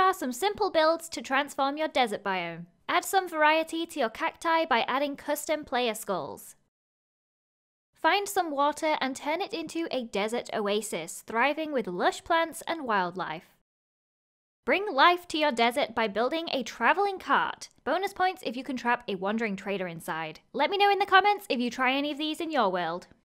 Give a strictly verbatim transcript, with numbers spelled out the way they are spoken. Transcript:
are some simple builds to transform your desert biome. Add some variety to your cacti by adding custom player skulls. Find some water and turn it into a desert oasis, thriving with lush plants and wildlife. Bring life to your desert by building a traveling cart. Bonus points if you can trap a wandering trader inside. Let me know in the comments if you try any of these in your world.